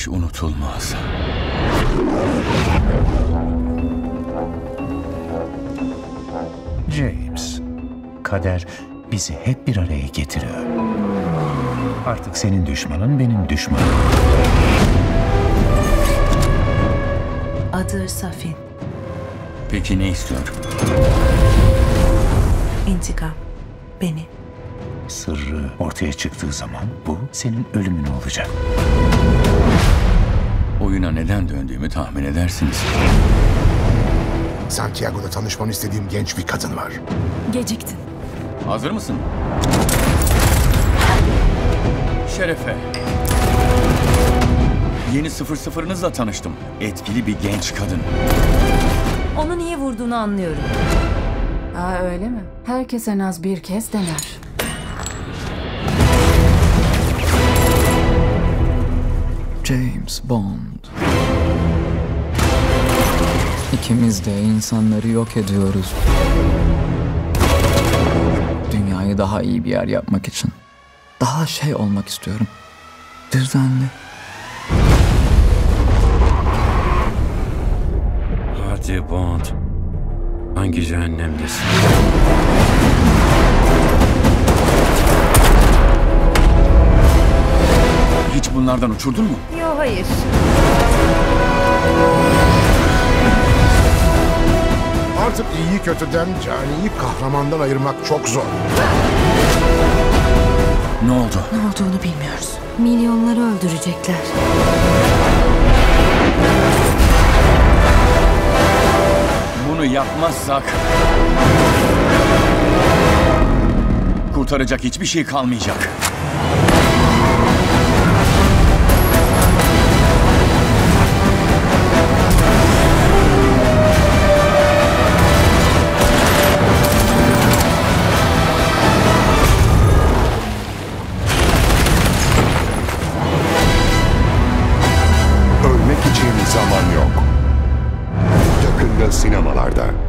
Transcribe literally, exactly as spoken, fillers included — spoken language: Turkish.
hiç unutulmaz. James, kader bizi hep bir araya getiriyor. Artık senin düşmanın benim düşmanım. Adı Safin. Peki ne istiyor? İntikam. Beni. Sırrı ortaya çıktığı zaman bu senin ölümün olacak. Oyuna neden döndüğümü tahmin edersiniz. Santiago'da tanışmanı istediğim genç bir kadın var. Geciktin. Hazır mısın? Şerefe. Yeni sıfır sıfırınızla tanıştım. Etkili bir genç kadın. Onu niye vurduğunu anlıyorum. Aa, öyle mi? Herkes en az bir kez dener. James Bond. İkimiz de insanları yok ediyoruz. Dünyayı daha iyi bir yer yapmak için. Daha şey olmak istiyorum. Düzenli. Hadi Bond. Hangi cehennemdesin? Hiç bunlardan uçurdun mu? Yo, hayır. Artık iyiyi kötüden, caniyi kahramandan ayırmak çok zor. Ne oldu? Ne olduğunu bilmiyoruz. Milyonları öldürecekler. Bunu yapmazsak kurtaracak hiçbir şey kalmayacak. Ölmek için zaman yok. Yakında sinemalarda.